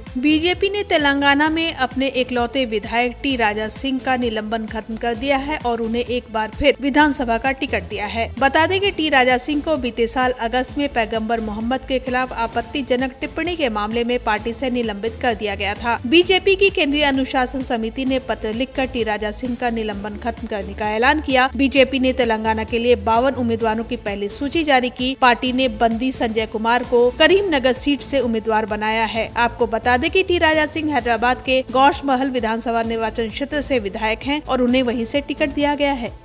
BJP ने तेलंगाना में अपने इकलौते विधायक टी राजा सिंह का निलंबन खत्म कर दिया है और उन्हें एक बार फिर विधानसभा का टिकट दिया है। बता दें कि टी राजा सिंह को बीते साल अगस्त में पैगंबर मोहम्मद के खिलाफ आपत्तिजनक टिप्पणी के मामले में पार्टी से निलंबित कर दिया गया था। बीजेपी की केंद्रीय अनुशासन समिति ने पत्र लिखकर टी राजा सिंह का निलंबन खत्म करने का ऐलान किया। बीजेपी ने तेलंगाना के लिए 52 उम्मीदवारों की पहली सूची जारी की। पार्टी ने बंदी संजय कुमार को करीमनगर सीट से उम्मीदवार बनाया है। आपको बता दें कि टी राजा सिंह हैदराबाद के गौश महल विधानसभा निर्वाचन क्षेत्र से विधायक हैं और उन्हें वहीं से टिकट दिया गया है।